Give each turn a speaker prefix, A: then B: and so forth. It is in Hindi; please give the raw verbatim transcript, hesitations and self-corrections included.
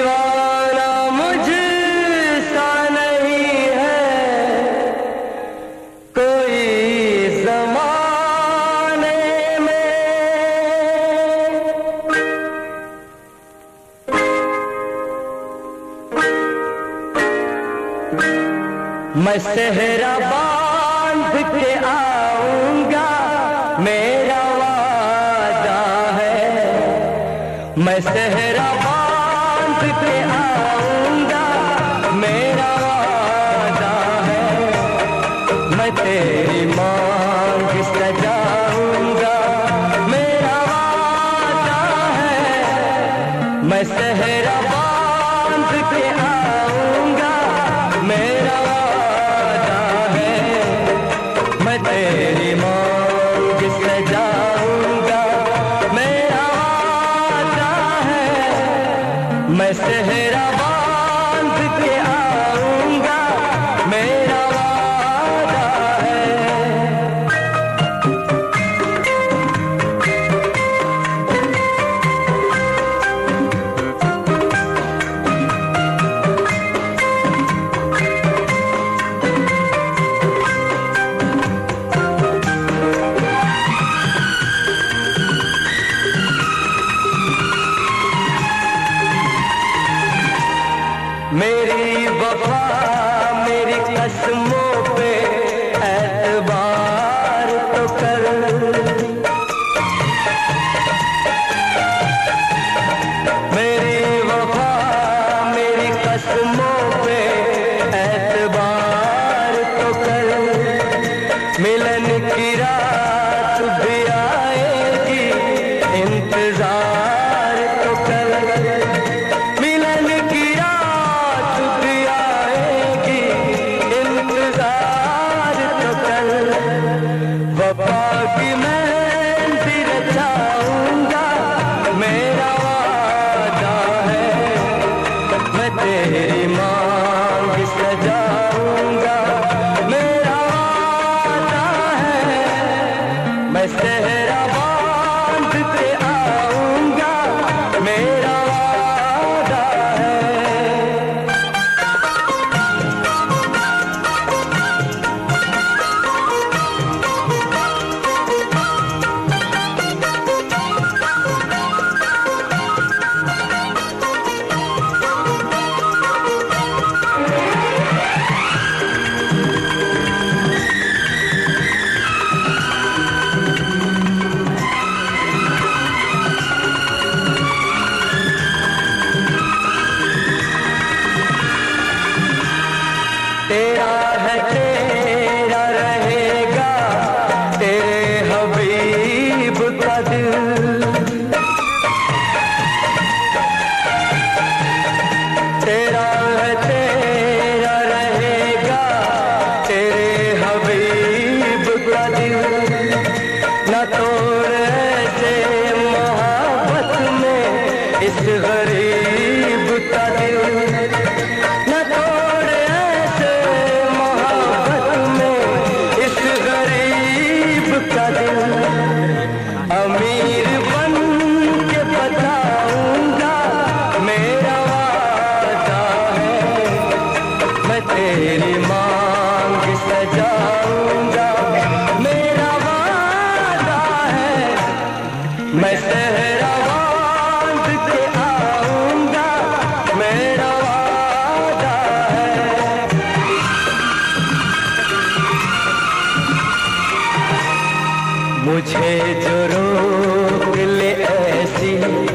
A: दीवाना मुझसा नहीं है कोई ज़माने में। मैं सेहरा बांध के आऊंगा मेरा वादा है। मैं सेहरा बांध के आऊंगा मेरा वादा है। मैं तेरी मांग सजाऊंगा मेरा वादा है। मैं सेहरा बांध के आऊंगा मेरा वादा है। मैं तेरी मांग सजाऊंगा मेरा वादा है। मैं सेहरा बांध के आऊंगा मेरा वादा है। मेरी वफा मेरी कसमों पे एतबार तो कर। मेरी वफा मेरी कसमों पे एतबार तो कर। मिलन की रात भी आएगी इंतजार तो कर। मिलन की वफा की मेहंदी रचाऊंगा मेरा वादा है। मैं तेरी मांग सजाऊंगा मेरा वादा है। मैं सेहरा बांध के आऊंगा मेरा वादा है। तेरा है तेरा रहेगा तेरे हबीब का दिल। तेरा है तेरा रहेगा तेरे हबीब का दिल। न तोड़ ऐसे मोहब्बत में इस गरीब का दिल। न तोड़ ऐसे मोहब्बत में इस गरीब का दिल। अमीर बन के बताऊंगा मेरा वादा है। मैं तेरी मांग सजाऊंगा मेरा वादा है। मैं सेहरा बांध के आऊंगा मेरा वादा है। मुझे जो रोक ले ऐसी